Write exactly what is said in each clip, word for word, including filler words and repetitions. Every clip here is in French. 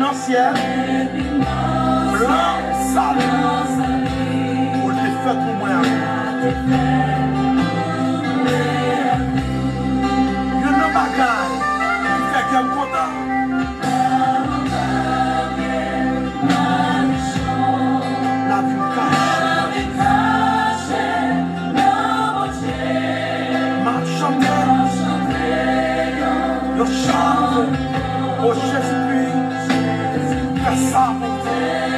dans le ciel, blanc, salut, pour les fêtes pour moi. Il y a un bagage qui fait qu'elle est contente. La vie cache, ma chanter, le chant, au Jésus-Christ, fais ça pour toi.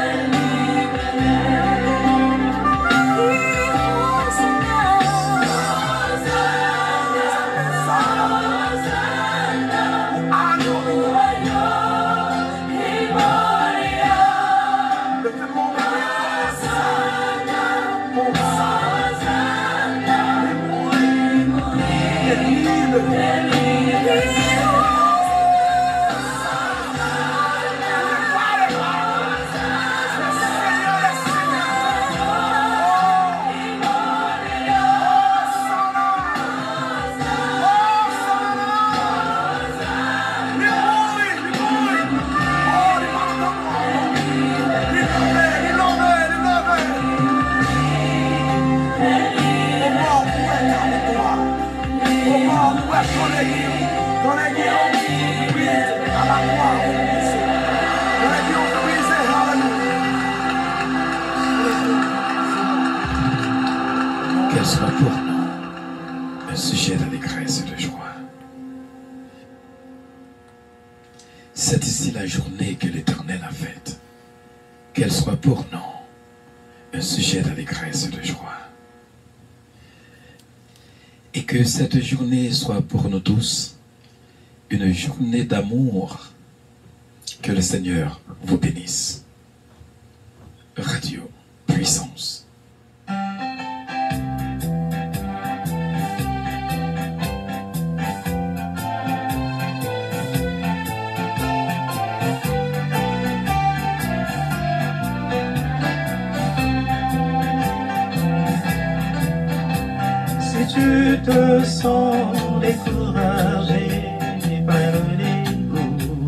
Qu'elle soit pour nous un sujet d'allégresse et de joie. C'est ici la journée que l'Éternel a faite. Qu'elle soit pour nous un sujet d'allégresse et de joie. Et que cette journée soit pour nous tous une journée d'amour. Que le Seigneur vous bénisse. Radio Puissance. Si tu te sens découragé par le dégoût,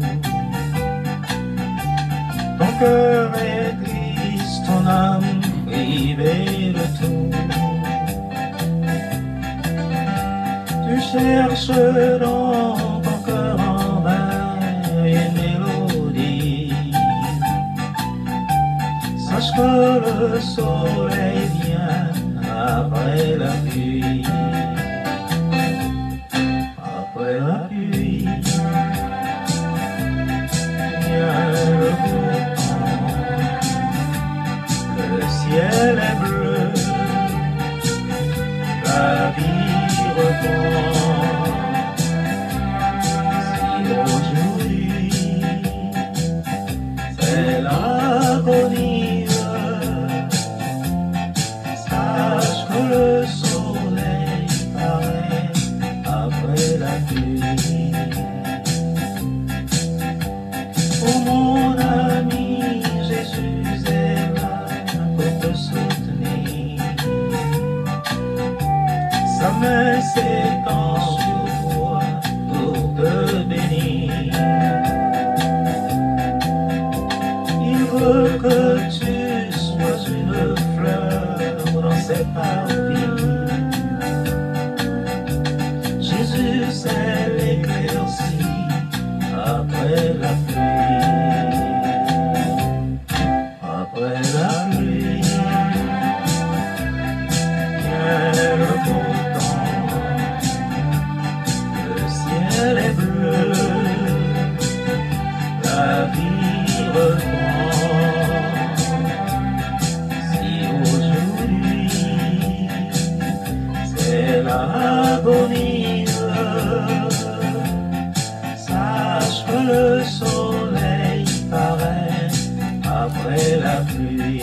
ton cœur est triste, ton âme privée de tout. Tu cherches dans ton cœur en vain une mélodie. Sache que le soleil vient après la pluie. Après la pluie, vient le beau temps. Le ciel est bleu, la vie reprend. Si aujourd'hui c'est l'agonie, sache que le soleil paraît après la pluie. Oh mon ami, Jésus est là pour te soutenir. Sa main s'étend sur toi pour te bénir. Il veut que tu sois une fleur dans ses parvis. Jésus c'est l'éclaircie après la pluie. Après la pluie, vient le beau temps. Le ciel est bleu, la vie reprend. Si aujourd'hui c'est l'agonie, sache que le soleil paraît après la pluie.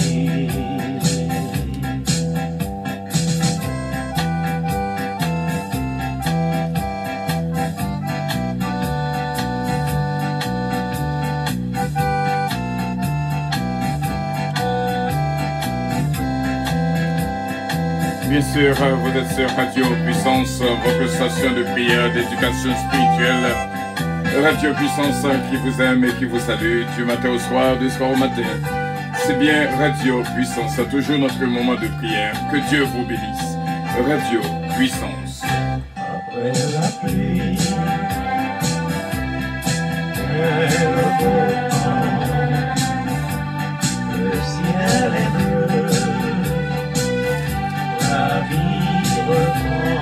Bien sûr, vous êtes sur Radio Puissance, votre station de prière, d'éducation spirituelle Radio Puissance qui vous aime et qui vous salue du matin au soir, du soir au matin. C'est bien Radio Puissance, c'est toujours notre moment de prière. Que Dieu vous bénisse. Radio Puissance. Après la pluie, et le beau temps, le ciel est bleu, la vie reprend.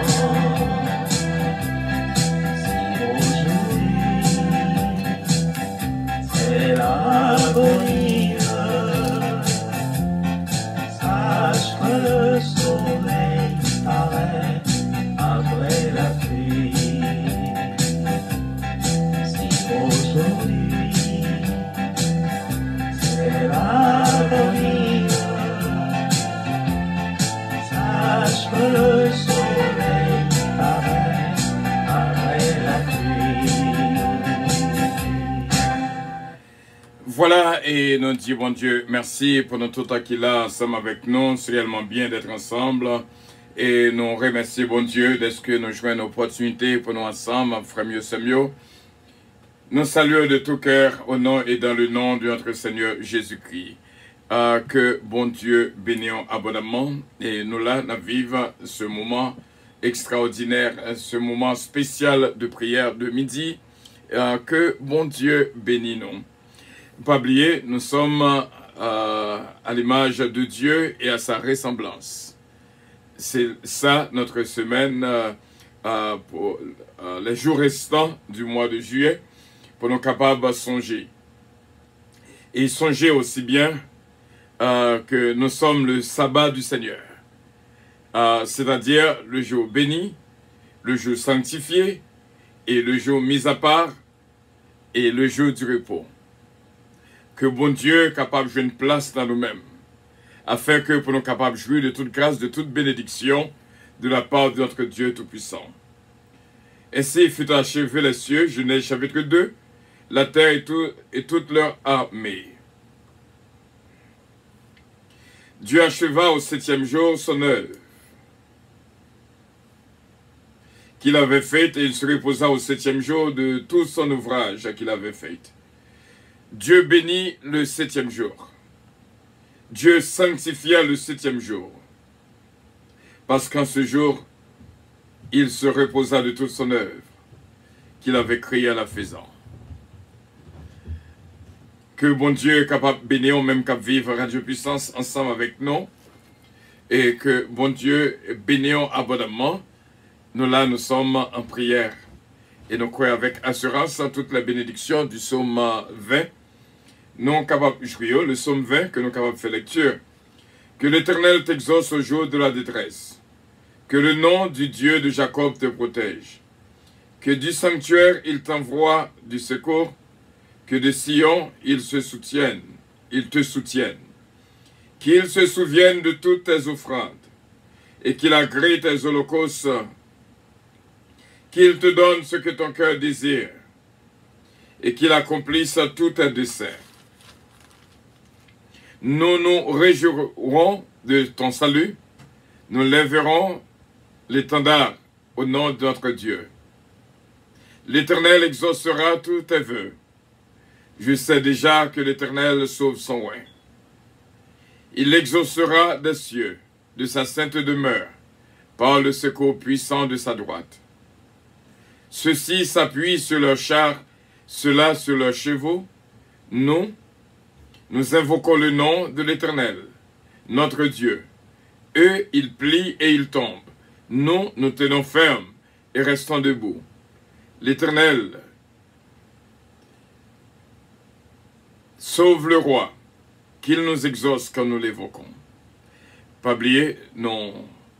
C'est l'agonie, sache que le soleil paraît après la pluie. Si aujourd'hui c'est l'agonie, sache que le soleil paraît après la pluie. Voilà, et nous disons, bon Dieu, merci pour notre temps qu'il a ensemble avec nous. C'est réellement bien d'être ensemble. Et nous remercions, bon Dieu, de ce que nous jouons une opportunité pour nous ensemble, frère mieux, c'est mieux. Nous saluons de tout cœur au nom et dans le nom de notre Seigneur Jésus-Christ. Euh, que, bon Dieu, bénisse abondamment. Et nous là, nous vivons ce moment extraordinaire, ce moment spécial de prière de midi. Euh, que, bon Dieu, bénisse nous. Pas oublier, nous sommes euh, à l'image de Dieu et à sa ressemblance. C'est ça notre semaine euh, euh, pour euh, les jours restants du mois de juillet pour nous capables de songer. Et songer aussi bien euh, que nous sommes le sabbat du Seigneur. Euh, C'est-à-dire le jour béni, le jour sanctifié et le jour mis à part et le jour du repos. Que bon Dieu est capable de jouer une place dans nous-mêmes, afin que pour nous capables de jouir de toute grâce, de toute bénédiction, de la part de notre Dieu Tout-Puissant. Ainsi fut achevé les cieux, Genèse chapitre deux, la terre et, tout, et toute leur armée. Dieu acheva au septième jour son œuvre qu'il avait faite, et il se reposa au septième jour de tout son ouvrage qu'il avait fait. Dieu bénit le septième jour. Dieu sanctifia le septième jour. Parce qu'en ce jour, il se reposa de toute son œuvre qu'il avait créée à la faisant. Que bon Dieu est capable de bénir, même qu'à vivre Radio Puissance ensemble avec nous. Et que bon Dieu bénisse abondamment. Nous là, nous sommes en prière. Et nous croyons avec assurance en toute la bénédiction du psaume vingt. Nous sommes capables de jouer le psaume vingt que nous sommes capables de faire lecture. Que l'Éternel t'exauce au jour de la détresse. Que le nom du Dieu de Jacob te protège. Que du sanctuaire il t'envoie du secours. Que de Sion il se soutienne, il te soutienne. Qu'il se souvienne de toutes tes offrandes. Et qu'il agrée tes holocaustes. Qu'il te donne ce que ton cœur désire. Et qu'il accomplisse tous tes desseins. Nous nous réjouirons de ton salut. Nous lèverons l'étendard au nom de notre Dieu. L'Éternel exaucera tous tes vœux. Je sais déjà que l'Éternel sauve son oint. Il exaucera des cieux, de sa sainte demeure, par le secours puissant de sa droite. Ceux-ci s'appuient sur leurs chars, ceux-là sur leurs chevaux. Nous, nous invoquons le nom de l'Éternel, notre Dieu. Eux, ils plient et ils tombent. Nous, nous tenons ferme et restons debout. L'Éternel sauve le roi, qu'il nous exauce quand nous l'évoquons. Pas oublier, non,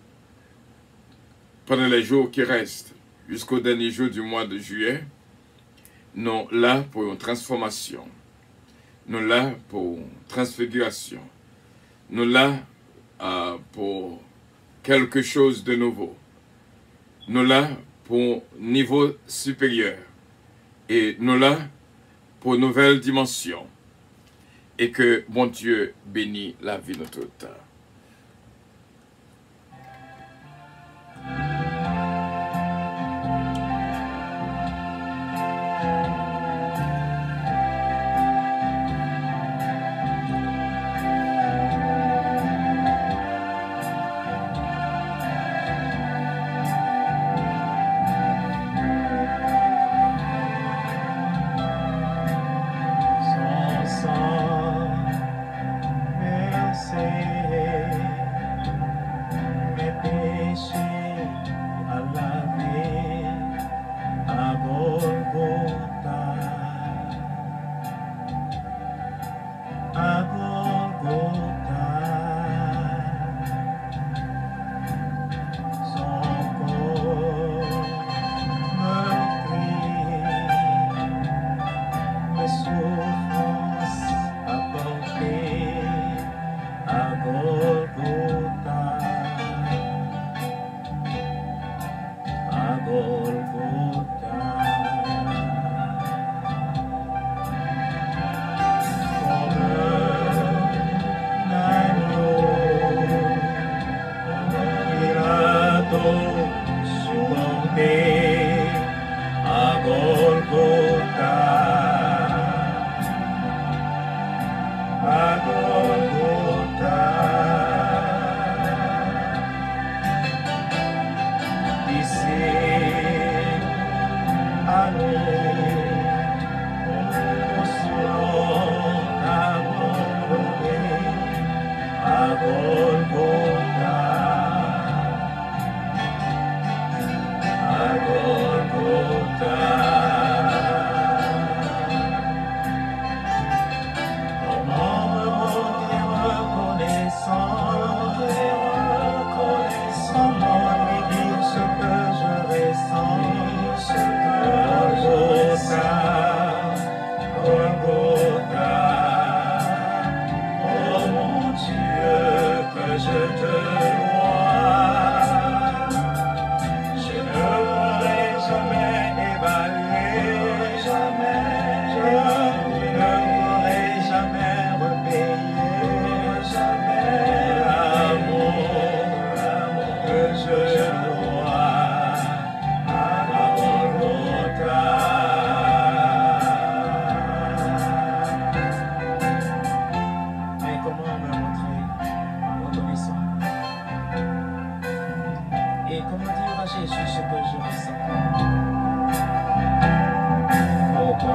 pendant les jours qui restent, jusqu'au dernier jour du mois de juillet, nous là pour une transformation. Nous là pour transfiguration. Nous là euh, pour quelque chose de nouveau. Nous là pour niveau supérieur. Et nous là pour une nouvelle dimension. Et que bon Dieu bénisse la vie de toute.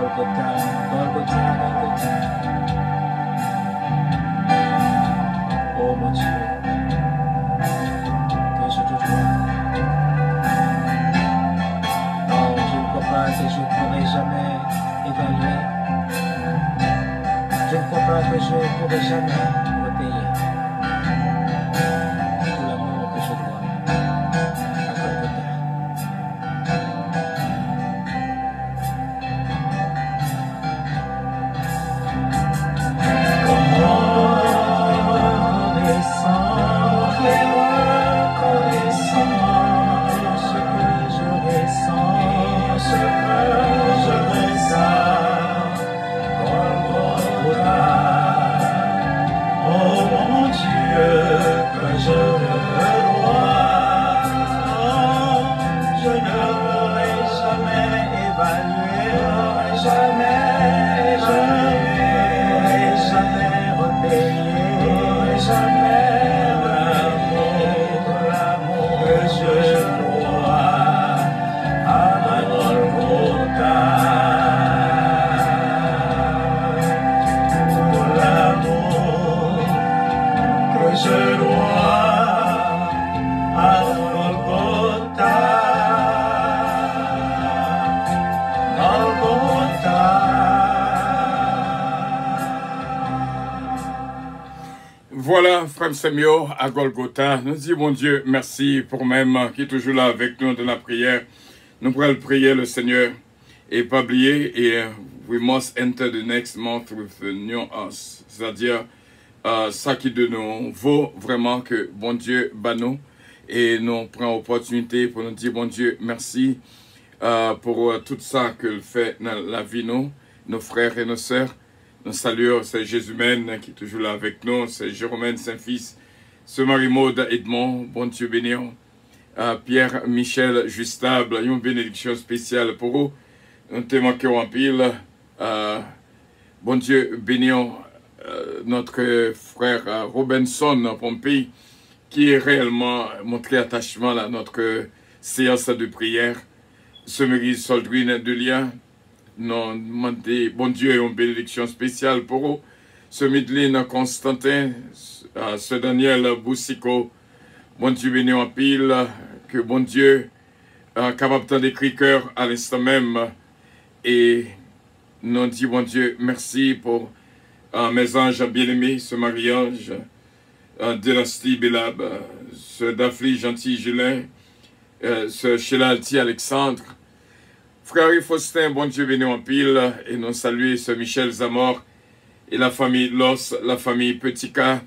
Golgotha, Golgotha, Golgotha. Oh mon Dieu, que je te dois. Oh, je ne crois pas que je ne pourrai jamais évaluer. Je ne crois pas que je ne pourrai jamais repayer tout l'amour que je dois à Golgotha. Voilà, frère Samuel, à Golgotha. Nous disons, mon Dieu, merci pour même qui est toujours là avec nous dans la prière. Nous pourrons prier le Seigneur et pas oublier. Et we must enter the next month with the new us. C'est-à-dire, uh, ça qui de nous vaut vraiment que bon Dieu bat nous. Et nous prenons l'opportunité pour nous dire, bon Dieu, merci uh, pour uh, tout ça que fait dans la vie nous, nos frères et nos sœurs. Nous saluons c'est Jésus-Mène qui est toujours là avec nous, c'est Jérôme Saint-Fils, ce Marie-Maude Edmond, bon Dieu bénion, uh, Pierre-Michel Justable, une bénédiction spéciale pour vous. Nous te manquons en pile. Uh, bon Dieu bénion, uh, notre frère uh, Robinson Pompey, qui est réellement montré attachement à notre séance de prière. Ce Marie Soldrine de Lien. Nous demandons, bon Dieu, une bénédiction spéciale pour vous. Ce Midline Constantin, uh, ce Daniel Boussico, bon Dieu béni en pile, que bon Dieu, uh, capable de d'écrire cœur à l'instant même. Et nous disons, bon Dieu, merci pour uh, mes anges bien-aimés, ce mariage, uh, Dynastie Bélab, ce Daphne Gentil Julien, uh, ce Shelalti Alexandre. Frère Faustin, bon Dieu béni en pile, et nous saluons ce Michel Zamor et la famille Los, la famille Petica,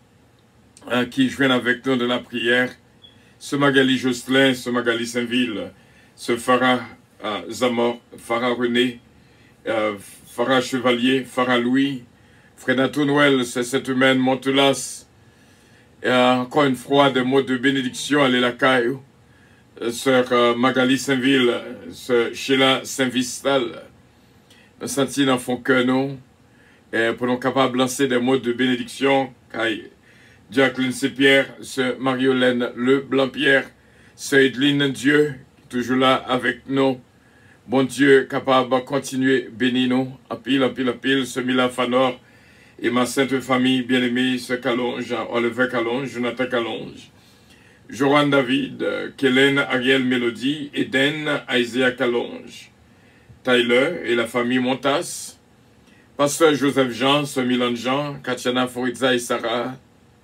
hein, qui joignent avec nous de la prière, ce Magali Jocelyn, ce Magali Saint-Ville, ce Farah euh, Zamor, Farah René, euh, Farah Chevalier, Farah Louis, Fredato Noël, c'est cette humaine Montelas, et euh, encore une fois des mots de bénédiction à l'Elacaille. Sœur euh, Magali Saint-Ville, Sœur Sheila Saint-Vistal, nous sentons dans fond que nous, et pour nous capables de lancer des mots de bénédiction, Jacqueline Saint-Pierre, Sœur Marie-Hélène Le Blanc-Pierre, Sœur Edline Dieu, toujours là avec nous, bon Dieu, capable de continuer, béni nous, en pile, en pile, en pile, Sœur Mila Fanor, et ma sainte famille bien-aimée, Sœur Calonge, Oliver Calonge, Jonathan Calonge, Joran David, Kellen Ariel Mélodie, Eden Isaiah Calonge, Tyler et la famille Montas, Pasteur Joseph Jean, ce Milan Jean, Katiana Foritza et Sarah,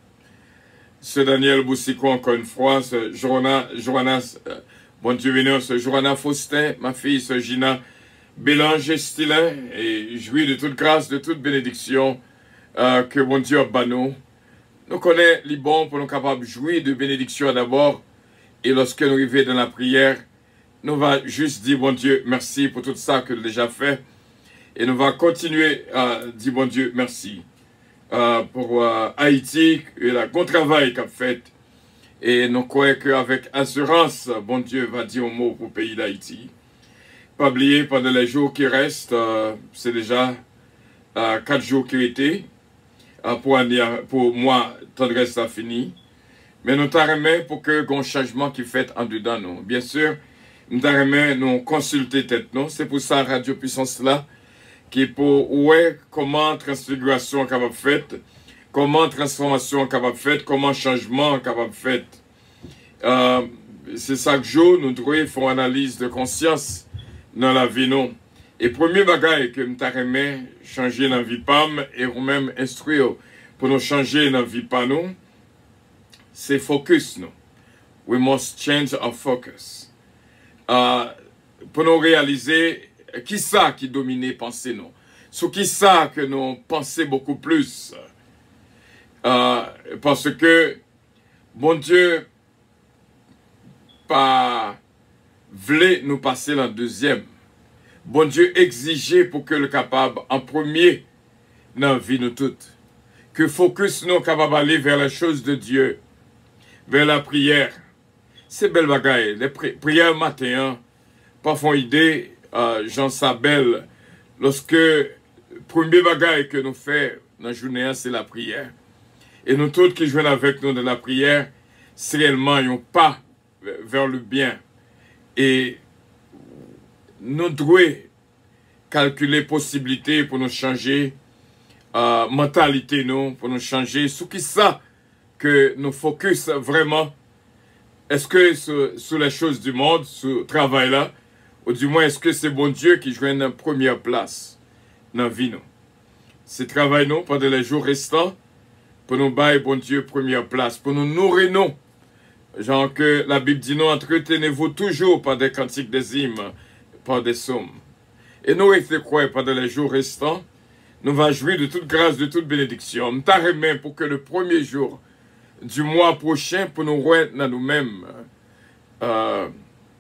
ce Daniel Boussico encore une fois, ce Joanna, Joanna, euh, bon Dieu béni, ce Joanna Faustin, ma fille, ce Gina Bélange Stilin, et jouis de toute grâce, de toute bénédiction euh, que bon Dieu a banni. Nous connaissons les bons pour nous capables de jouir de bénédiction d'abord. Et lorsque nous arrivons dans la prière, nous allons juste dire, bon Dieu, merci pour tout ça que nous avons déjà fait. Et nous allons continuer à dire, bon Dieu, merci euh, pour euh, Haïti et le bon travail qu'a fait. Et nous croyons qu'avec assurance, bon Dieu va dire un mot pour le pays d'Haïti. Pas oublier, pendant les jours qui restent, euh, c'est déjà euh, quatre jours qui ont été. Pour, pour moi, tendresse a fini. Mais nous t'arrêtons pour que un changement qui fait en dedans nous. Bien sûr, nous t'arrêtons nous consulter tête nous. C'est pour ça Radio Puissance là qui est pour ouais, comment transfiguration est capable de faire, comment transformation est capable de faire, comment changement est capable de faire. Euh, c'est chaque jour, nous devons faire une analyse de conscience dans la vie. Non. Et premier bagage que nous avons changer dans la vie pam et ou même instruire pour nous changer dans la vie pas nous, c'est focus nous. We must change our focus. Euh, pour nous réaliser qui ça qui domine pensée nous. Sur qui ça que nous pensons beaucoup plus. Euh, parce que bon Dieu pas voulait nous passer la deuxième. Bon Dieu exigeait pour que le capable en premier dans la vie nous toutes. Que focus nous capable d'aller vers la chose de Dieu, vers la prière. C'est belle bagaille. Les pri prières matin, parfois idée, euh, Jean Sabel, lorsque le premier bagaille que nous faisons dans la journée, c'est la prière. Et nous tous qui jouons avec nous dans la prière, c'est réellement un pas vers le bien. Et nous devons calculer possibilités pour nous changer euh, mentalité, nous, pour nous changer. Sous qui ça que nous focus vraiment? Est-ce que sur, sur les choses du monde, sur le travail là, ou du moins est-ce que c'est bon Dieu qui joue une première place dans la vie nous? C'est travail nous pendant les jours restants pour nous bailler bon Dieu première place, pour nous nourrir nous. Genre que la Bible dit, nous entretenez-vous toujours par des cantiques des hymnes, par des psaumes. Et nous restons quoi pendant les jours restants, nous va jouir de toute grâce, de toute bénédiction. Nous t'arrêtons pour que le premier jour du mois prochain, pour nous rendre dans nous-mêmes. Euh...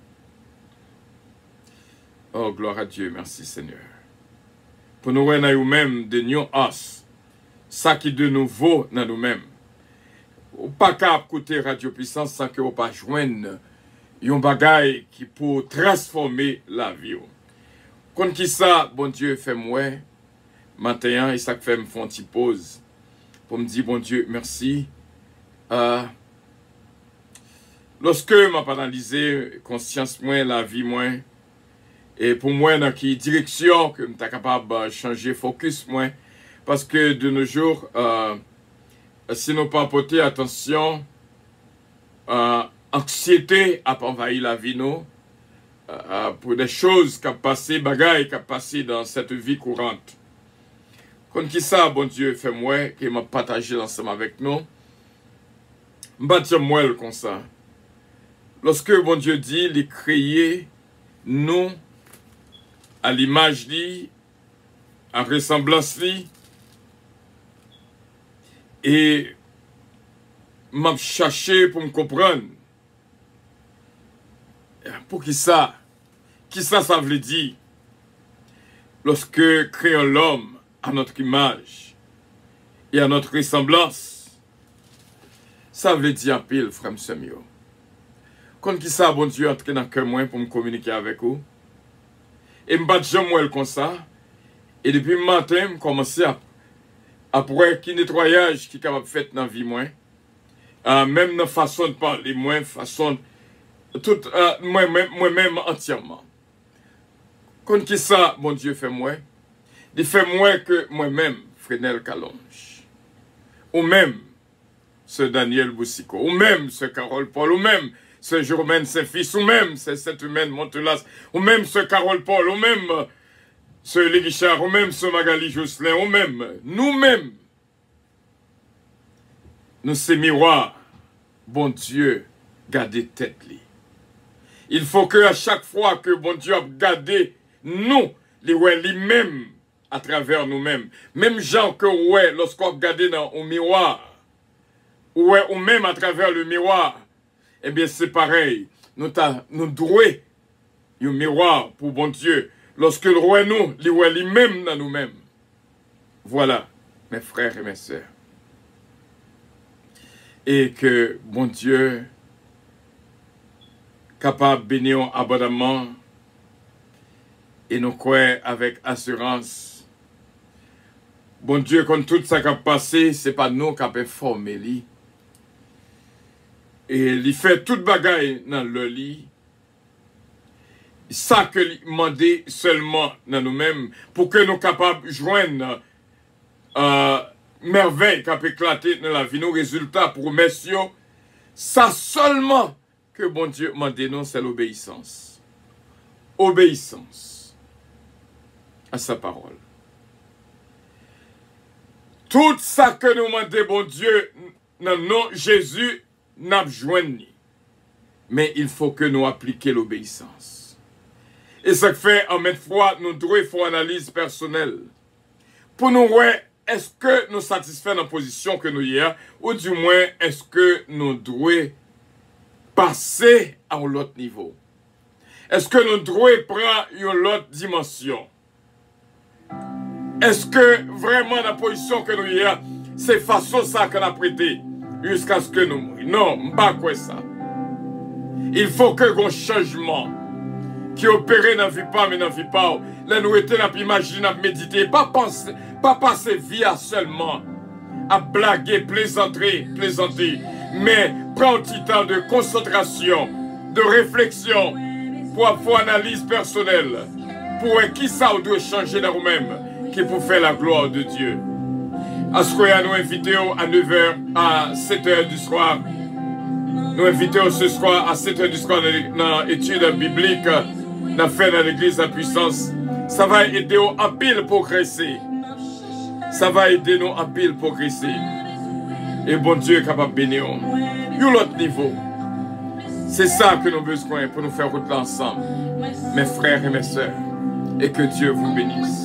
Oh, gloire à Dieu, merci Seigneur. Pour nous rendre dans nous-mêmes de new us, ça qui de nouveau dans nous-mêmes. Ou pas qu'à écouter Radio Puissance sans que vous pas joindre un bagage qui pour transformer la vie. Quand qui ça, bon Dieu, fait moi, matin, et ça fait me faire une petite pause pour me dire, bon Dieu, merci. Euh, lorsque m'a analysé conscience moi, la vie moi, et pour moi, dans quelle direction que je suis capable de changer focus moi, parce que de nos jours, euh, si nous pas porter attention, euh, anxiété a envahi la vie nous, euh, pour des choses qui ont passé, bagailles qui ont passé dans cette vie courante. Quand qui ça, bon Dieu, fait moi, qui m'a partagé ensemble avec nous, m'bâtir moi comme ça. Lorsque bon Dieu dit, il créer nous à l'image li, à ressemblance li, et m'a cherché pour me comprendre. Pour qui ça? Qui ça, ça veut dire? Lorsque créons l'homme à notre image et à notre ressemblance, ça veut dire un pile, frère Samuel. Quand qui ça, bon Dieu, entre dans le cœur moi pour me communiquer avec vous. Et je me bats moi comme ça. Et depuis le matin, je commence à après qui nettoyage qui est capable de faire dans la vie moi. Euh, même dans la façon de parler, moi, façon tout euh, moi-même moi-même entièrement. Quand qui ça, bon Dieu, fait moi? Il fait moi que moi-même, Frénel Calonge. Ou même, ce Daniel Boussico. Ou même, ce Carole Paul. Ou même, ce Germaine Saint-Fils. Ou même, ce Saint Humaine Montelas. Ou même, ce Carole Paul. Ou même, ce Léguichard. Ou même, ce Magali Jocelyn. Ou même, nous-mêmes, nous ces miroirs, bon Dieu, gardez tête li. Il faut que à chaque fois que bon Dieu a gardé nous, les ouais lui-même à travers nous-mêmes, même gens que ouais lorsqu'on regarde dans un miroir, ouais ou même à travers le miroir, eh bien c'est pareil. Nous ta, nous doué un miroir pour bon Dieu. Lorsque le roi nous, les ouais lui-même dans nous-mêmes. Voilà, mes frères et mes sœurs. Et que bon Dieu capable de bénir abondamment et nous croyons avec assurance. Bon Dieu, quand tout ça qui a passé, ce n'est pas nous qui avons formé lui. Et il fait toute bagaille dans le lit. ça que demander seulement dans nous-mêmes pour que nous soyons capables de joindre euh, merveille qui peut éclater dans la vie, nos résultats pour messieurs, ça seulement que bon Dieu demande nous, c'est l'obéissance. Obéissance à sa parole. Tout ça que nous demandons, bon Dieu, dans le nom de Jésus, n'a pas joint. Mais il faut que nous appliquions l'obéissance. Et ça fait, en même fois, nous devons faire une analyse personnelle. Pour nous voir, est-ce que nous satisfaisons dans la position que nous y avons, ou du moins, est-ce que nous devons passer à un autre niveau? Est-ce que nous devons prendre une autre dimension? Est-ce que vraiment la position que nous y avons, c'est façon ça qu'on a prêté jusqu'à ce que nous mourions? Non, pas quoi ça. Il faut que un changement qui opère dans la vie pas, mais dans la vie pas. Là, nous étions là, imaginer, à méditer, pas penser, pas passer vie à seulement à blaguer, plaisanter, plaisanter, mais prendre un petit temps de concentration, de réflexion, pour avoir une analyse personnelle, pour qui ça doit changer dans nous-mêmes, qui pour faire la gloire de Dieu. À ce qu'on nous invité à neuf heures, à sept heures du soir, nous invitons ce soir à sept heures du soir dans l'étude biblique, dans fait dans l'église à puissance. Ça va aider nous en pile pour progresser. Ça va aider nous en pile pour progresser. Et bon Dieu est capable de bénir. Il y a l'autre niveau. C'est ça que nous avons besoin pour nous faire route ensemble, mes frères et mes sœurs. Et que Dieu vous bénisse.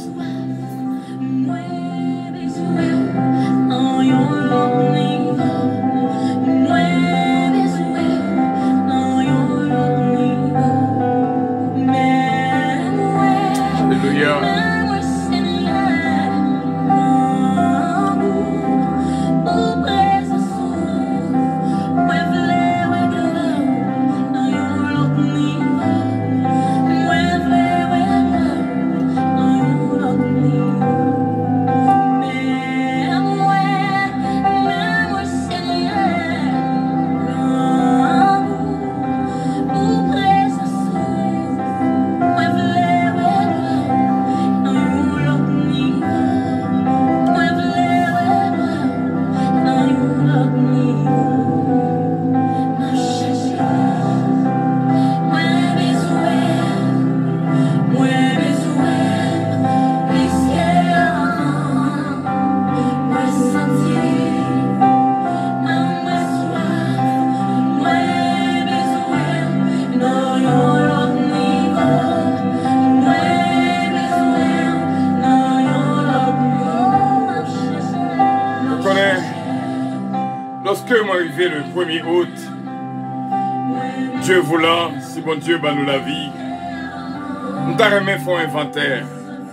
Le premier août, Dieu voulant, si bon Dieu bat nous la vie, nous t'avons fait un inventaire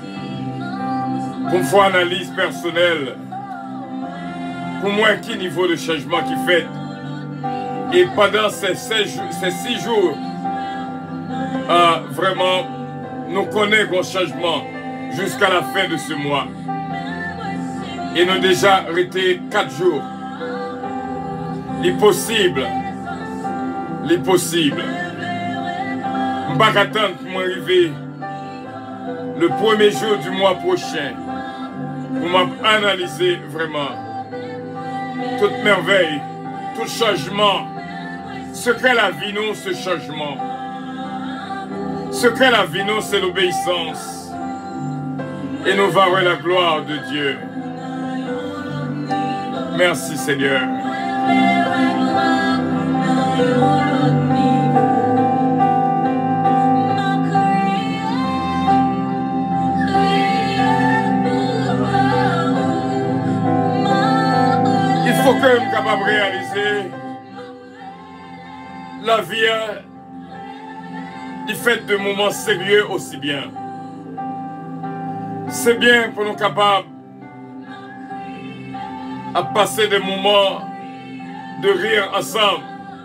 pour faire une analyse personnelle, pour moi qui niveau de changement qui fait. Et pendant ces, six jours, ces six jours euh, vraiment, nous connaissons un changement jusqu'à la fin de ce mois. Et nous déjà arrêté quatre jours. L'impossible, l'impossible. Je ne vais pas attendre pour m'arriver le premier jour du mois prochain pour m'analyser vraiment toute merveille, tout changement. Ce qu'est la vie, nous, ce changement. Ce qu'est la vie, nous, c'est l'obéissance. Et nous verrons la gloire de Dieu. Merci Seigneur. Il faut que nous soyons capables de réaliser la vie est faite de moments sérieux aussi bien. C'est bien pour nous capables à passer des moments de rire ensemble.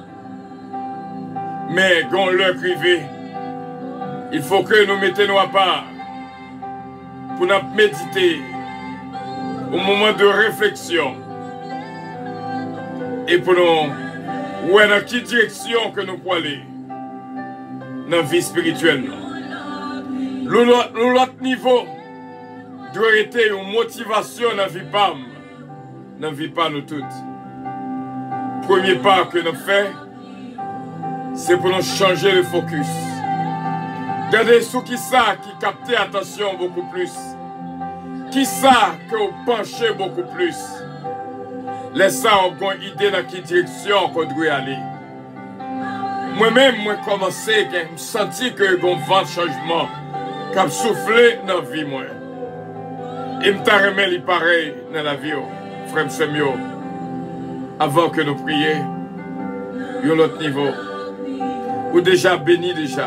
Mais quand l'heure privée, il faut que nous mettions à part pour nous méditer au moment de réflexion et pour nous voir dans quelle direction que nous pouvons aller dans la vie spirituelle. L'autre niveau doit être une motivation dans la vie pas, dans la vie pas nous toutes. Premier pas que nous faisons, c'est pour nous changer le focus. Regardez ce qui ça qui capte l'attention beaucoup plus. Qui ça que vous penchez beaucoup plus. Laissez ça, on a une idée dans quelle direction qu'on doit aller. Moi-même, moi commencé, je senti que j'ai un vent de changement qui a soufflé dans la vie. Moi. Et je me remis pareil dans la vie, frère Semio. Avant que nous prions, il y a l'autre niveau. Ou déjà béni déjà.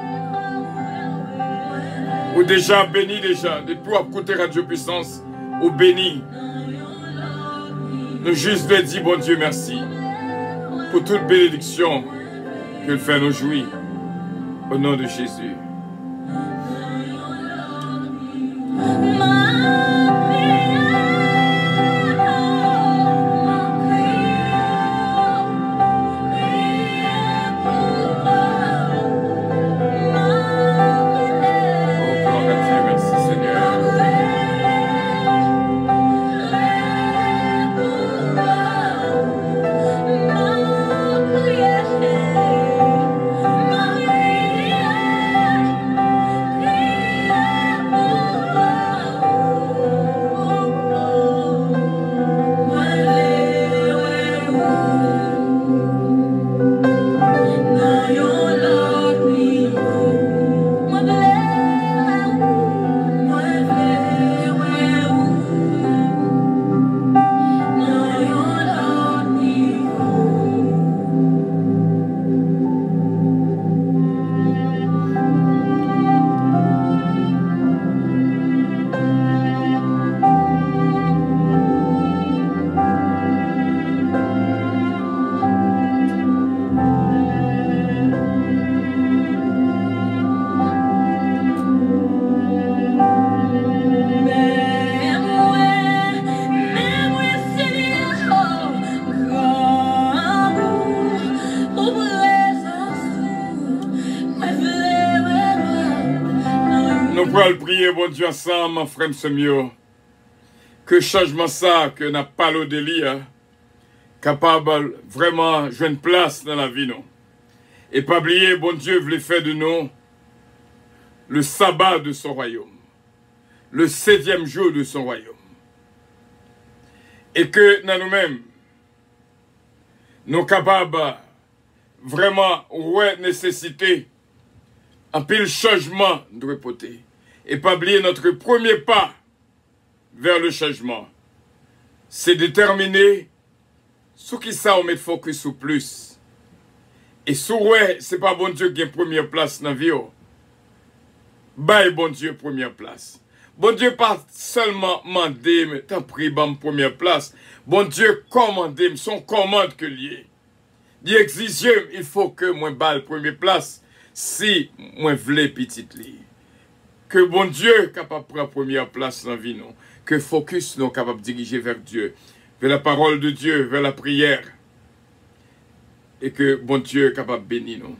Ou déjà béni déjà. Depuis à côté Radio Puissance, ou béni. Nous juste de dire, bon Dieu, merci. Pour toute bénédiction qu'il fait nous jouir. Au nom de Jésus. Bon Dieu ensemble, mon frère Semio, que changement ça, que n'a pas le délire, capable vraiment jouer une place dans la vie, non. Et pas oublier, bon Dieu voulait faire de nous le sabbat de son royaume, le septième jour de son royaume. Et que dans nous-mêmes, nous sommes capables vraiment, ouais, nécessité, un pile changement de repoter. Et pas oublier notre premier pas vers le changement. C'est déterminer sur qui ça on met focus ou plus. Et sur ouais, c'est pas bon Dieu qui a première place dans la vie. Bye bon Dieu première place. Bon Dieu pas seulement mandé, mais t'as pris bon première place. Bon Dieu commandé, son commande que lié. Il exige, il faut que moi balle première place si moi v'lais petite li. Que bon Dieu capable de prendre première place dans la vie, non. Que focus nous capable de diriger vers Dieu, vers la parole de Dieu, vers la prière. Et que bon Dieu capable de bénir nous.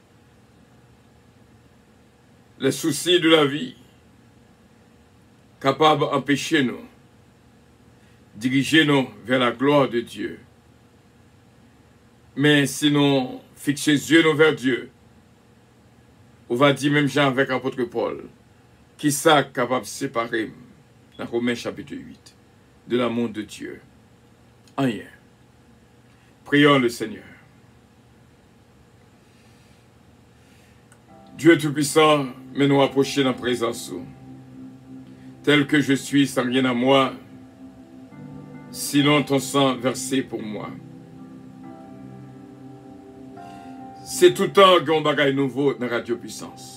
Les soucis de la vie, capable d'empêcher nous, diriger nous vers la gloire de Dieu. Mais sinon, fixer les yeux nous vers Dieu, on va dire même Jean avec l'apôtre Paul, qui ça capable de séparer dans Romains chapitre huit de l'amour de Dieu. Rien. Prions le Seigneur. Dieu Tout-Puissant, mais nous approcher dans la présence. Tel que je suis, sans rien à moi, sinon ton sang versé pour moi. C'est tout le temps qu'on bagaille nouveau dans Radio Puissance.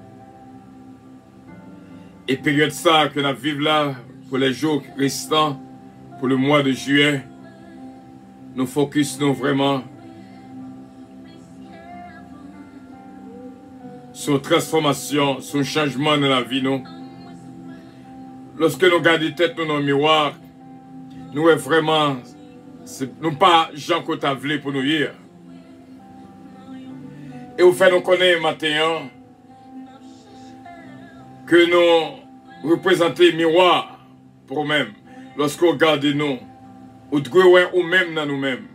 Et période ça que nous vivons là, pour les jours restants, pour le mois de juillet, nous focusons vraiment sur transformation, sur changement dans la vie. Nous. Lorsque nous regardons tête dans le miroir, nous est vraiment, nous pas Jean Cotavlé pour nous hier. Et au fait, nous connaissons matin, que nous représentons miroir pour nous-mêmes. Lorsqu'on regarde nous, ou de ou même dans nous-mêmes.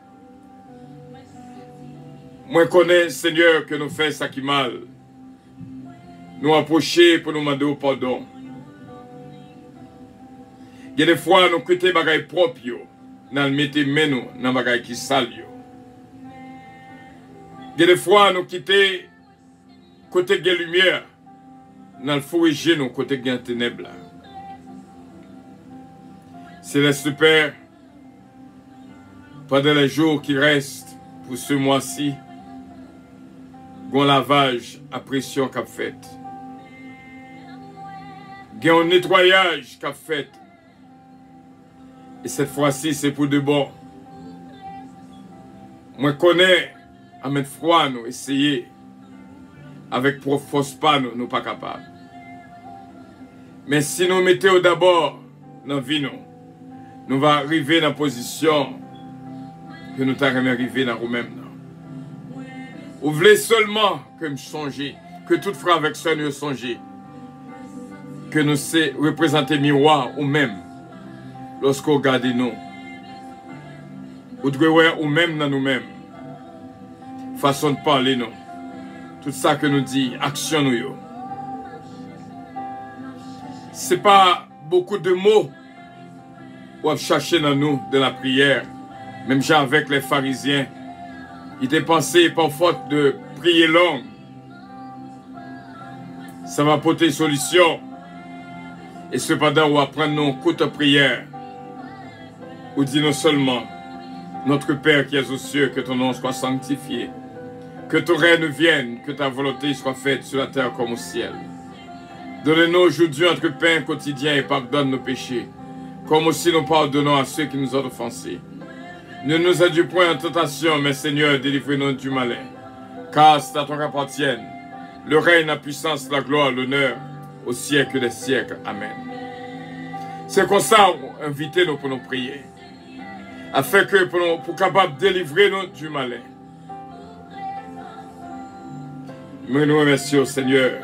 Moi, je connais, Seigneur, que nous faisons ça qui mal. Nous approcher pour nous demander pardon. Il y a des fois, nous quittons les bagages propres, nous mettons les mains dans les bagages qui sales. Il y a des fois, nous quittons côté de la lumière, nous le fourriger nous côté de la ténèbre. Céleste Père, pendant les jours qui restent pour ce mois-ci, un lavage à pression qu'a fait. Un nettoyage qu'a fait. Et cette fois-ci, c'est pour de bon. Moi, je connais, à mettre froid, nous essayer. Avec force pas, nous ne pas capables. Mais si nous mettons d'abord dans la vie, nous, nous allons arriver dans la position que nous t'avons arrivé dans nous-mêmes. Vous voulez seulement que nous songions, que tout frère avec ça nous songions, que nous sais représenter miroir ou même lorsqu'on regarde nous, ou de ou même dans nous-mêmes, façon de parler nous, tout ça que nous dit, action nous. Ce n'est pas beaucoup de mots qu'on chercher dans nous de la prière, même genre avec les pharisiens. Il était pensé par faute de prier long. Ça va apporter solution. Et cependant, on va prendre nos courtes prières. Ou dit non seulement, notre Père qui es aux cieux, que ton nom soit sanctifié. Que ton règne vienne, que ta volonté soit faite sur la terre comme au ciel. Donne-nous aujourd'hui notre pain quotidien et pardonne nos péchés, comme aussi nous pardonnons à ceux qui nous ont offensés. Ne nous aide point en tentation, mais Seigneur, délivre-nous du malin. Car c'est à toi qu'appartiennent le règne, la puissance, la gloire, l'honneur, au siècle des siècles. Amen. C'est comme ça, invitez-nous pour nous prier, afin que pour, nous, pour capable de délivrer nous du malin. Mais nous remercions, Seigneur,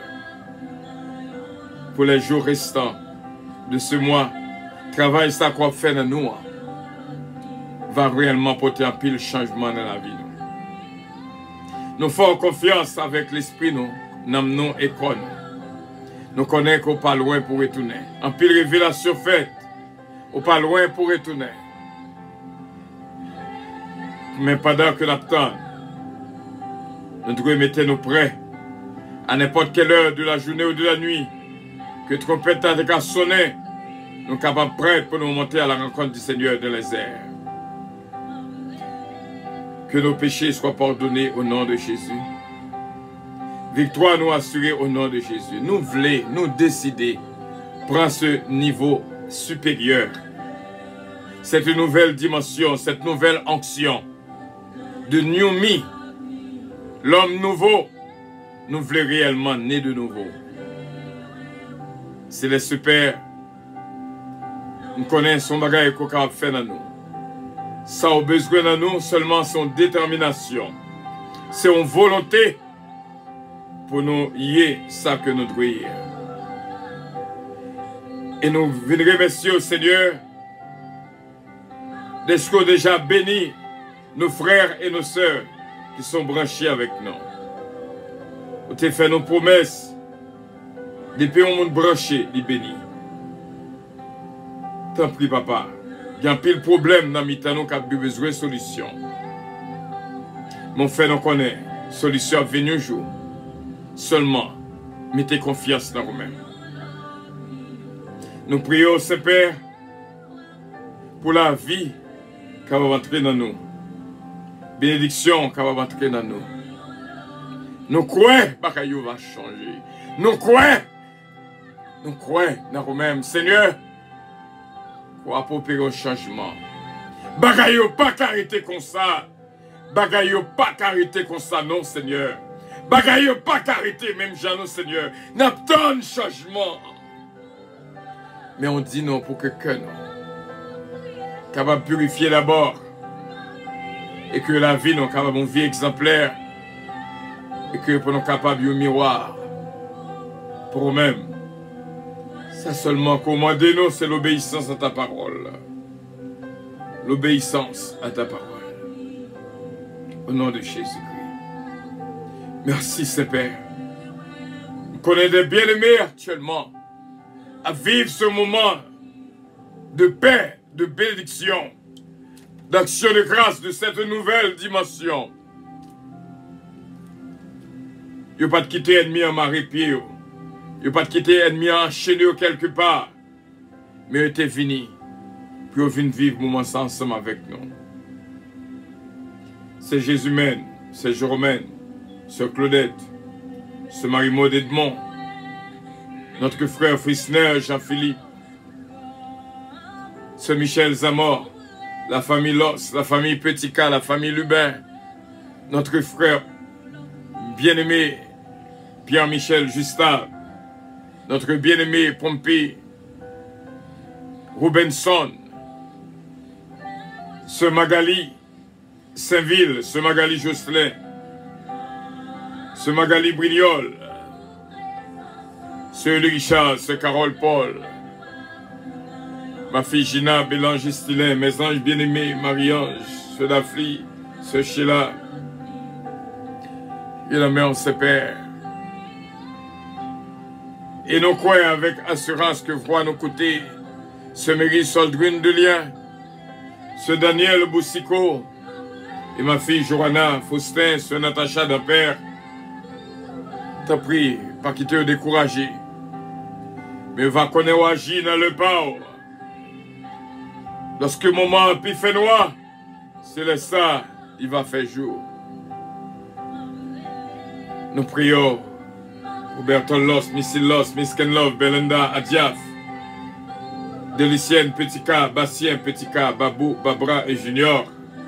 pour les jours restants de ce mois. Travail ça qu'on fait dans nous va réellement porter un pile changement dans la vie. Nous, nous faisons confiance avec l'esprit, nous, nous nous et nous. Nous connaissons qu'on pas loin pour retourner. En pile révélation faite, on pas loin pour retourner. Mais pendant que l'attend, nous devons mettre nous prêts à n'importe quelle heure de la journée ou de la nuit, que trompette a déjà sonné, nous sommes capables prêts pour nous monter à la rencontre du Seigneur dans les airs. Que nos péchés soient pardonnés au nom de Jésus. Victoire nous assurée au nom de Jésus. Nous voulons, nous décider, prendre ce niveau supérieur, cette nouvelle dimension, cette nouvelle onction de New Me, l'homme nouveau. Nous voulons réellement naître de nouveau. C'est le super. Nous connaissons son bagage qu'on a fait dans nous. Ça a besoin de nous seulement son détermination. C'est une volonté pour nous y est ça que nous devons y. Et nous venons remercier au Seigneur d'être déjà béni nos frères et nos sœurs qui sont branchés avec nous. Vous avez fait nos promesses. Depuis on monde branché, il béni. Tant pis, papa. Il y a un pile problème dans le temps qui a besoin de solution. Mon frère, nous connaît. Solution venue un jour. Seulement, mettez confiance dans vous-même. Nous prions au Saint-Père pour la vie qui va entrer dans nous. Bénédiction qui va entrer dans nous. Nous croyons que Dieu va changer. Nous croyons. Nous croyons dans nous-mêmes. Seigneur, pour apporter un changement. Bagayo pas arrêter comme ça. Bagayo pas arrêter comme ça, non, Seigneur. Bagayo pas arrêter même Jean, Seigneur. N'a pas de changement. Mais on dit non pour que que non. Capable de purifier d'abord. Et que la vie, nous capable une vie exemplaire. Et que pour nous capables de miroir. Pour nous-mêmes. Ça seulement commandez-nous, c'est l'obéissance à ta parole. L'obéissance à ta parole. Au nom de Jésus-Christ. Merci, Saint-Père. Nous connaissons des bien-aimés actuellement à vivre ce moment de paix, de bénédiction, d'action de grâce de cette nouvelle dimension. Il n'y a pas de quitter ennemi en marée-pied. Il n'y a pas de quitter ennemi enchaîné quelque part. Mais il était fini. Puis on vient vivre moment ensemble avec nous. C'est Jésus-Mène, c'est Jérôme, c'est Claudette, c'est Marie-Maud Edmond, notre frère Frisner Jean-Philippe, c'est Michel Zamor, la famille Loss, la famille Petica, la famille Lubin, notre frère bien-aimé Pierre-Michel Gustave, notre bien-aimé Pompée Robinson, ce Magali Saint-Ville, ce Magali Josselin, ce Magali Brignol, ce Richard, ce Carole Paul, ma fille Gina Bélanger Stilin, mes anges bien-aimés, Marie-Ange, ce Dafli, ce Sheila, et la mère, ses pères. Et nous croyons avec assurance que voit nos côtés ce Mary Soldrine de Lien, ce Daniel Boussico, et ma fille Johanna Faustin, ce Natacha d'Ampère. T'as pris, pas quitter te décourager, mais va connaître agir dans le pas. Lorsque le moment puis fait noir, c'est le ça, il va faire jour. Nous prions pour Berton Loss, Missy Loss, Miss Ken Love, Belinda, Adiaf, Delicienne, Petit K, Bastien, Petit K, Babou, Babra et Junior.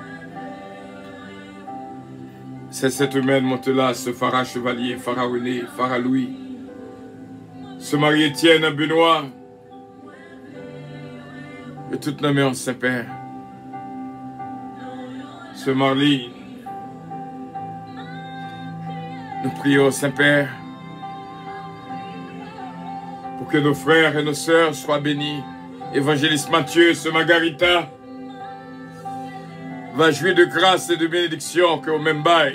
C'est cette humaine monte-là, ce Farah Chevalier, Farah René, Farah Louis, ce Marie-Étienne Benoît, et toute la mère Saint-Père, ce Marline. Nous prions Saint-Père pour que nos frères et nos sœurs soient bénis. Évangéliste Mathieu, ce Margarita, va jouir de grâce et de bénédiction que au même bail.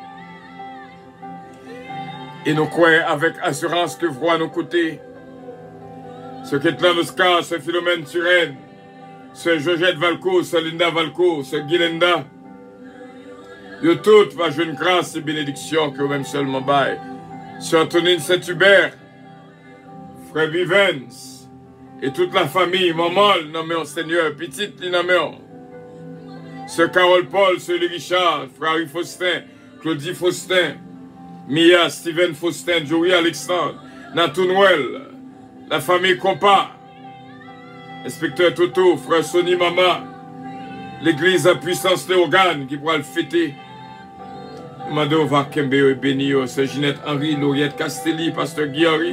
Et nous croyons avec assurance que voit nos côtés ce Ketlan Oscar, ce Philomène Turenne, ce Georgette Valco, ce Linda Valco, ce Guilenda. De toutes va jouer une grâce et bénédiction que au même seulement bail. Ce Antonine Saint-Hubert, frère Vivens, et toute la famille, maman, nommé au Seigneur, petite, nommé ce Carole Paul, ce Richard, frère Faustin, Claudie Faustin, Mia, Steven Faustin, Joey Alexandre, Natounouel, la famille Compa, inspecteur Toto, frère Sonny Mama, l'église à puissance Léogane qui pourra le fêter. Mado Vakembe et Benio, c'est Ginette Henry, Lauriette Castelli, pasteur Guillaume.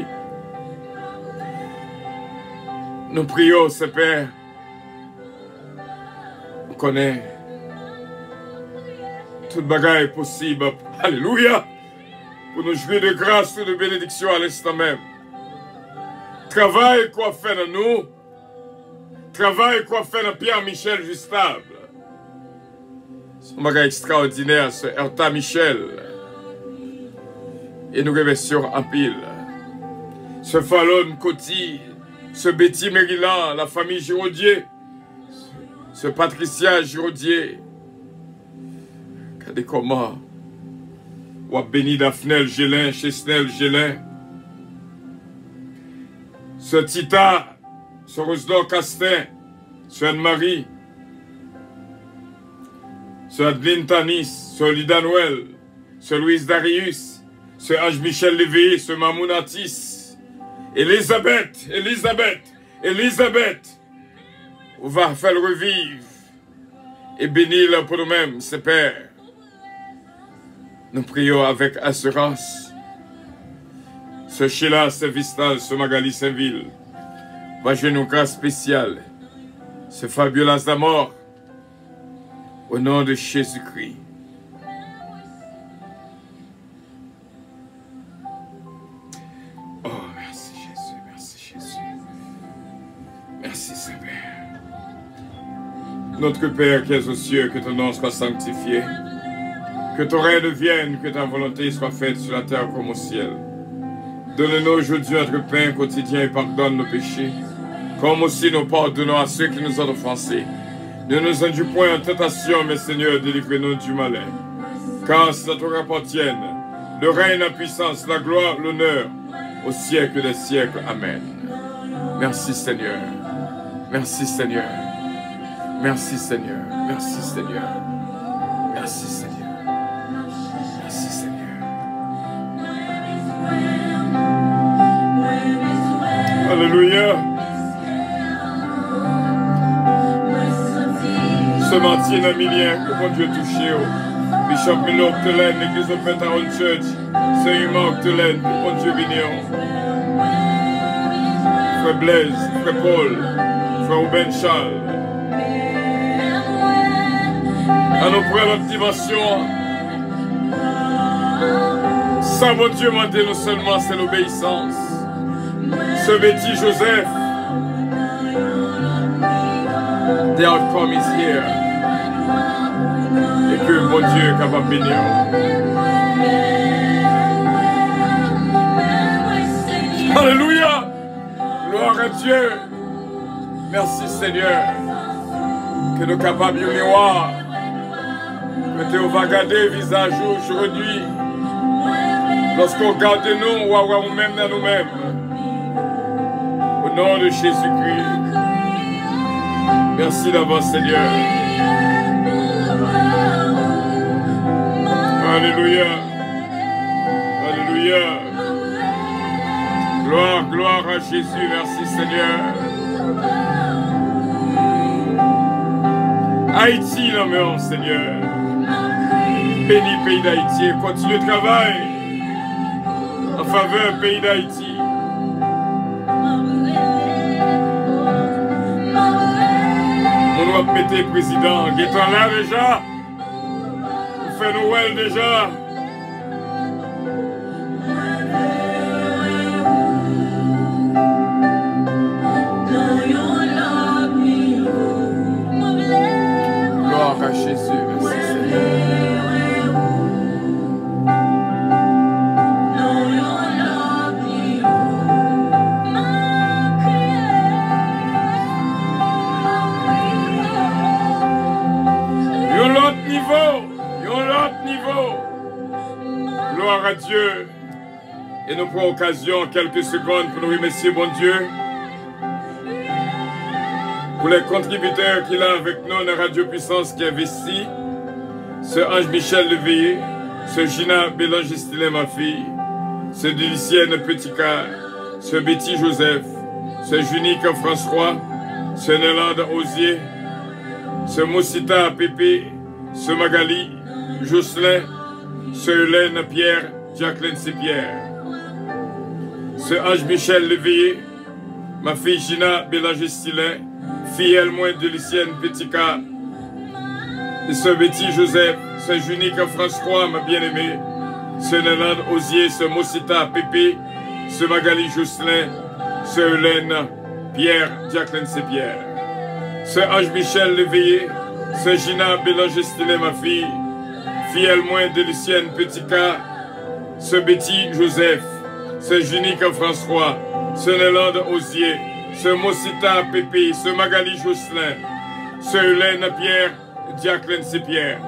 Nous prions, ce Père, on connaît toute bagaille possible. Alléluia! Pour nous jouir de grâce et de bénédiction à l'instant même. Travail qu'on fait dans nous, travail qu'on fait dans Pierre-Michel Gustave. C'est un bagage extraordinaire, ce Erta Michel. Et nous remercions en pile. Ce Fallon Coty, ce Betty Maryland, la famille Giraudier, ce Patricia Giraudier. Regardez comment. Ou béni Daphnel Gélin, Chesnel Gélin. Ce Tita, ce Rosedor Castin, ce Anne-Marie, ce Adeline Tanis, ce Lida Noël, ce Louise Darius, ce Ange-Michel Léveillé, ce Mamounatis, Elisabeth, Elisabeth, Elisabeth, on va faire le revivre et bénir pour nous-mêmes, ses pères. Nous prions avec assurance. Ce Sheila, ce Vistal, ce Magali Saint-Ville, va jouer une grâce spéciale. Ce Fabiolas d'Amor, au nom de Jésus-Christ. Oh, merci Jésus, merci Jésus, Merci Seigneur. Notre Père qui es aux cieux, que ton nom soit sanctifié. Que ton règne vienne, que ta volonté soit faite sur la terre comme au ciel. Donne-nous aujourd'hui notre pain quotidien et pardonne nos péchés, comme aussi nous pardonnons à ceux qui nous ont offensés. Ne nous induis point en tentation, mais Seigneur, délivre-nous du malin. Car c'est à toi qu'appartiennent le règne, la puissance, la gloire, l'honneur, au siècle des siècles. Amen. Merci Seigneur. Merci Seigneur. Merci Seigneur. Merci Seigneur. Merci Seigneur. Merci Seigneur. Alléluia. Ce matin, Namilien, que mon Dieu touché. Bishop Milo Octelaine, l'église de Pentaron Church, Seigneur Octelaine, que mon Dieu béni. Frère Blaise, Frère Paul, Frère Ruben Charles. À nos prendre notre dimension. Ça, mon Dieu, m'a dit non seulement c'est l'obéissance. Ce petit Joseph, the outcome is here. Et que mon Dieu est capable de bénir. Alléluia. Gloire à Dieu. Merci Seigneur. Que nous capables de miroir. Que tu vas regarder le visage aujourd'hui. Lorsqu'on regarde nous, on va voir nous-mêmes dans nous-mêmes. Au nom de Jésus-Christ. Merci d'avance Seigneur. Alléluia. Alléluia. Gloire, gloire à Jésus. Merci Seigneur. Haïti, non, Seigneur. Bénis le pays d'Haïti. Continue le travail en faveur du pays d'Haïti. On va mettre le président. Il est là déjà. On fait Noël déjà. Gloire à Jésus. Merci Seigneur. Gloire à Dieu. Et nous prenons occasion, quelques secondes, pour nous remercier, bon Dieu, pour les contributeurs qu'il a avec nous dans Radio Puissance qui investit. Ce Ange Michel Leveillé, ce Gina Bélanger-Stilin, ma fille, ce Délicienne Petit Car, ce Betty Joseph, ce Junique François, ce Nélande Osier, ce Moussita Pépé, ce Magali, Jocelyn, ce Hélène Pierre, Jacqueline C-Pierre, ce Ange Michel Leveillé, ma fille Gina Bélanger-Stilin, fille Elmoine Délicienne Petit Cas, et ce Betty Joseph, ce Junique François, ma bien-aimée, ce Nélande Osier, ce Moussita Pépé, ce Magali Jocelyn, ce Hélène Pierre, Jacqueline C-Pierre, ce Ange Michel Leveillé, ce Gina Bélanger-Stilin, ma fille, fille Elmoine Délicienne Petit Cas, ce Betty Joseph, ce Junique François, ce Nélande Osier, ce Moussita Pépé, ce Magali Jocelyn, ce Hélène Pierre, Jacqueline C-Pierre.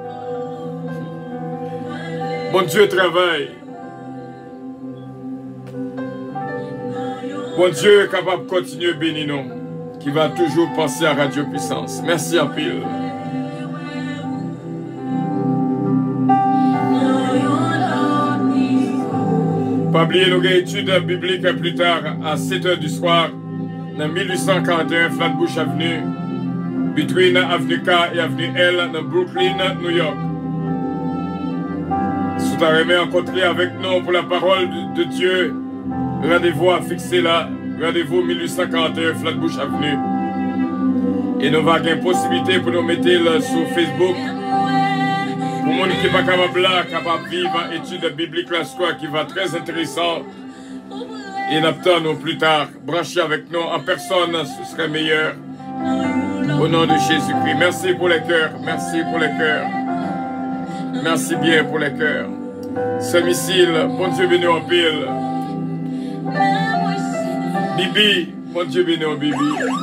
Mon Dieu travaille. Mon Dieu est capable de continuer à bénir nous, qui va toujours penser à Radio Puissance. Merci à pile. Pas oublier nos études bibliques plus tard à sept heures du soir dans mille huit cent quarante et un Flatbush Avenue, between Avenue K et Avenue L dans Brooklyn, New York. Si tu as aimé rencontrer avec nous pour la parole de Dieu, rendez-vous à fixer là, rendez-vous mille huit cent quarante et un Flatbush Avenue. Et nous avons une possibilité pour nous mettre sur Facebook. Pour les gens qui ne sont pas capables là, capables de vivre une étude biblique là, qui va très intéressant. Et n'attendons plus tard, brancher avec nous en personne, ce serait meilleur. Au nom de Jésus-Christ. Merci pour les cœurs. Merci pour les cœurs. Merci bien pour les cœurs. Ce missile, bon Dieu béni en pile. Bibi, bon Dieu béni en Bibi.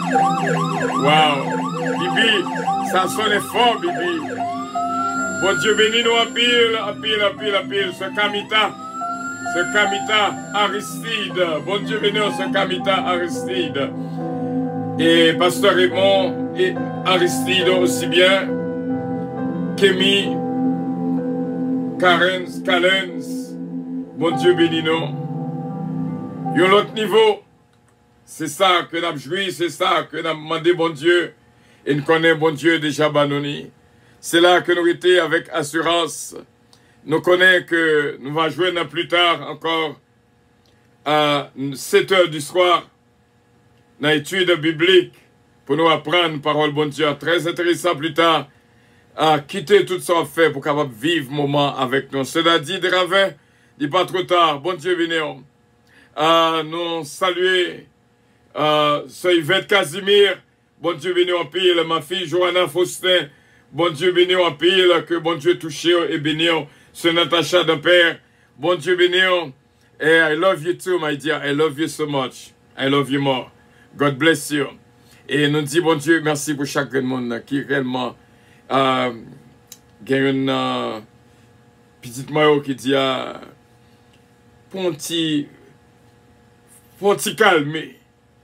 Wow. Bibi, ça sonne fort, Bibi. Bon Dieu béni nous en pile, en pile, en pile, en pile. Ce Kamita, ce Kamita Aristide. Bon Dieu béni ce Kamita Aristide. Et Pasteur Raymond et Aristide aussi bien. Kémy, Karen, Calens. Bon Dieu béni nous. Yon l'autre niveau. C'est ça que nous avons joui, c'est ça que nous avons demandé bon Dieu. Et nous connaissons bon Dieu déjà banoni. C'est là que nous étions avec assurance. Nous connaissons que nous allons jouer plus tard encore à sept heures du soir dans l'étude biblique pour nous apprendre parole bon Dieu. Très intéressant plus tard à quitter tout ça fait pour capable vivre moment avec nous. Cela dit, de Ravin, dit pas trop tard. Bon Dieu béni. À nous saluer euh, ce Yvette Casimir. Bon Dieu béni en pile. Ma fille Johanna Faustin. Bon Dieu béni en pile. Que bon Dieu touche et béni. Ce Natacha de Père. Bon Dieu béni. Et I love you too, my dear. I love you so much. I love you more. God bless you. Et nous dit bon Dieu, merci pour chaque monde qui réellement euh, gagne une euh, petite maillot qui dit euh, Ponti Ponti calmer.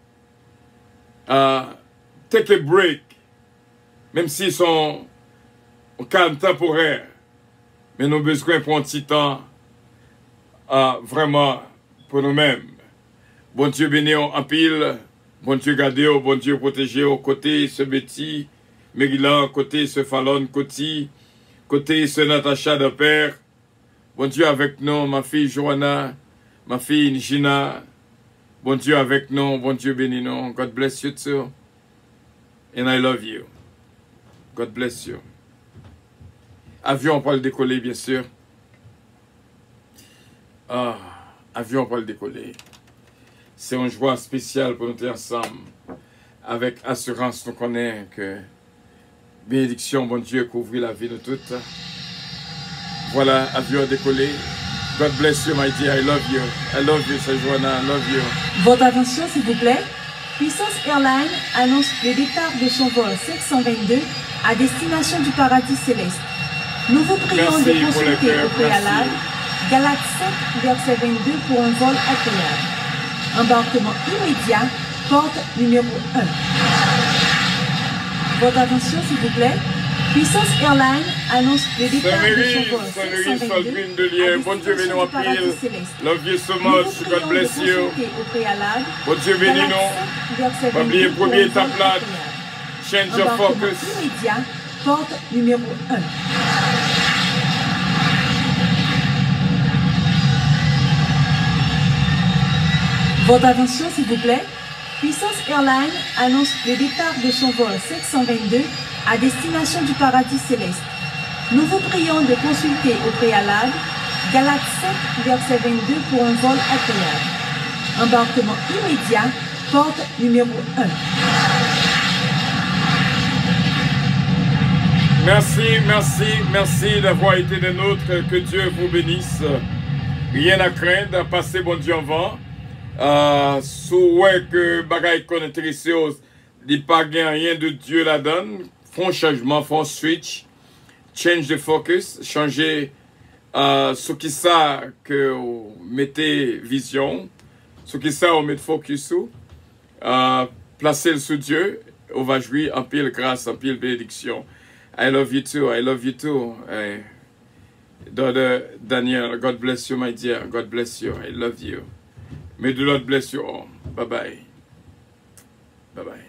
Uh, take a break. Même s'ils sont au calme temporaire. Mais nous avons besoin pour un petit temps uh, vraiment pour nous-mêmes. Bon Dieu béni en pile. Bon Dieu gardez, bon Dieu protégez au côté ce Betty, Maryland, côté ce Fallon, côté, côté ce Natacha de Père. Bon Dieu avec nous, ma fille Johanna, ma fille Gina. Bon Dieu avec nous, bon Dieu béni nous. God bless you too. And I love you. God bless you. Avion pour le décoller, bien sûr. Ah, avion pour le décoller. C'est une joie spéciale pour nous être ensemble. Avec assurance, nous connaissons que bénédiction, bon Dieu, couvre la vie de toutes. Voilà, avion décollé. God bless you, my dear. I love you. I love you, Joanna. I love you. Votre attention, s'il vous plaît. Puissance Airlines annonce le départ de son vol cinq cent vingt-deux à destination du paradis céleste. Nous vous prions Merci de consulter au préalable Galates sept, verset vingt-deux pour un vol agréable. Embarquement immédiat, porte numéro un. Votre attention, s'il vous plaît. Puissance Airlines annonce le départ de son vol cinq cent vingt-deux bon Dieu béni en pile. Love you so Nous much. vous God prions bless de you. consulter au préalable Bon Dieu béni Galates nous. sept, verset Pas oublier vingt-deux pour premier un vol étape là. agréable. Change your Embarquement focus. immédiat, porte numéro un. Votre attention, s'il vous plaît. Puissance Airlines annonce le départ de son vol cinq cent vingt-deux à destination du paradis céleste. Nous vous prions de consulter au préalable Galates sept, verset vingt-deux pour un vol agréable. Embarquement immédiat, porte numéro un. Merci, merci, merci d'avoir été des nôtres. Que Dieu vous bénisse. Rien à craindre. Passez bon Dieu en vent. Uh, sous ouais que bagaille qu'on intéressé aux dit pas rien de Dieu la donne, font changement, font switch, change the focus, changer uh, ce qui ça que vous mettez vision, ce qui ça on met focus sur, uh, placer le sous Dieu, on va jouir en pile grâce, en pile bénédiction. I love you too, I love you too. Hey. Daughter Daniel, God bless you my dear, God bless you, I love you. May the Lord bless you all. Bye-bye. Bye-bye.